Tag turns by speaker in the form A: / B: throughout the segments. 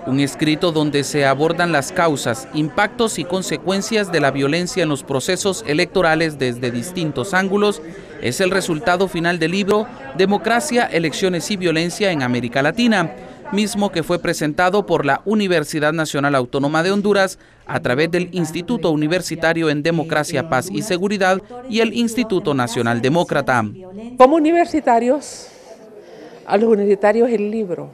A: un escrito donde se abordan las causas, impactos y consecuencias de la violencia en los procesos electorales desde distintos ángulos, es el resultado final del libro Democracia, Elecciones y Violencia en América Latina, mismo que fue presentado por la Universidad Nacional Autónoma de Honduras a través del Instituto Universitario en Democracia, Paz y Seguridad y el Instituto Nacional Demócrata.
B: Como universitarios, a los universitarios el libro,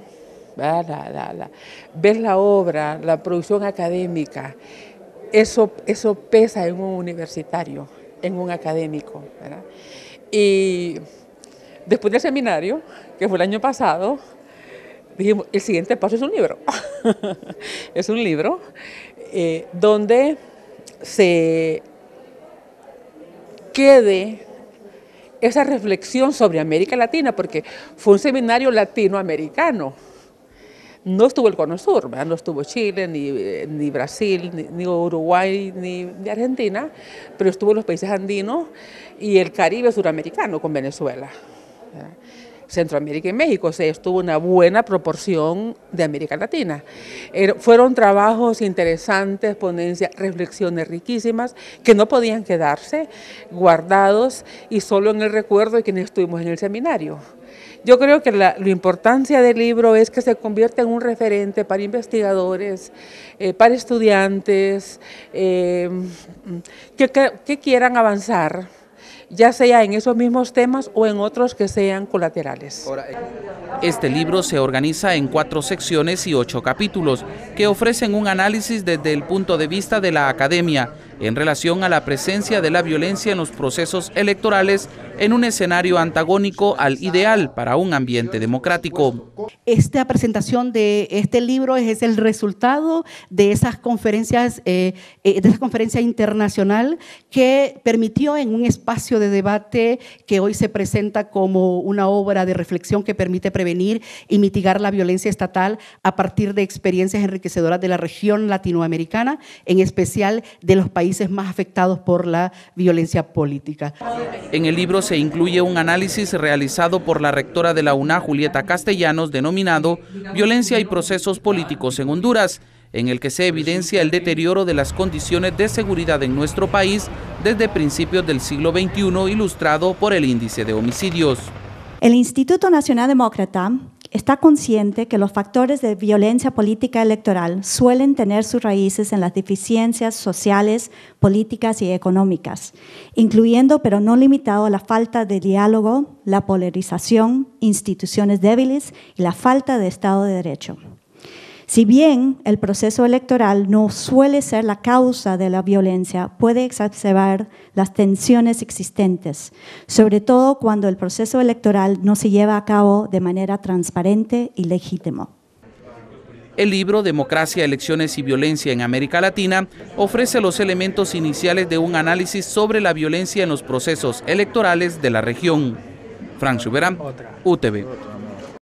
B: ver la obra, la producción académica, eso pesa en un universitario, en un académico, ¿verdad? Y después del seminario, que fue el año pasado, dijimos, el siguiente paso es un libro. Es un libro donde se quede esa reflexión sobre América Latina, porque fue un seminario latinoamericano. No estuvo el Cono Sur, ¿verdad? No estuvo Chile, ni Brasil, ni Uruguay, ni Argentina, pero estuvo los países andinos y el Caribe suramericano con Venezuela, ¿verdad? Centroamérica y México, o sea, estuvo una buena proporción de América Latina. Fueron trabajos interesantes, ponencias, reflexiones riquísimas, que no podían quedarse guardados y solo en el recuerdo de quienes estuvimos en el seminario. Yo creo que la importancia del libro es que se convierta en un referente para investigadores, para estudiantes, que quieran avanzar, ya sea en esos mismos temas o en otros que sean colaterales.
A: Este libro se organiza en 4 secciones y 8 capítulos, que ofrecen un análisis desde el punto de vista de la academia, en relación a la presencia de la violencia en los procesos electorales en un escenario antagónico al ideal para un ambiente democrático.
C: Esta presentación de este libro es el resultado de esas conferencias, internacional que permitió en un espacio de debate que hoy se presenta como una obra de reflexión que permite prevenir y mitigar la violencia estatal a partir de experiencias enriquecedoras de la región latinoamericana, en especial de los países más afectados por la violencia política.
A: En el libro se incluye un análisis realizado por la rectora de la UNA, Julieta Castellanos, denominado Violencia y procesos políticos en Honduras, en el que se evidencia el deterioro de las condiciones de seguridad en nuestro país desde principios del siglo XXI, ilustrado por el índice de homicidios.
D: El Instituto Nacional Demócrata está consciente que los factores de violencia política electoral suelen tener sus raíces en las deficiencias sociales, políticas y económicas, incluyendo pero no limitado a la falta de diálogo, la polarización, instituciones débiles y la falta de Estado de Derecho. Si bien el proceso electoral no suele ser la causa de la violencia, puede exacerbar las tensiones existentes, sobre todo cuando el proceso electoral no se lleva a cabo de manera transparente y legítima.
A: El libro Democracia, Elecciones y Violencia en América Latina ofrece los elementos iniciales de un análisis sobre la violencia en los procesos electorales de la región. Frank Suberán, UTV.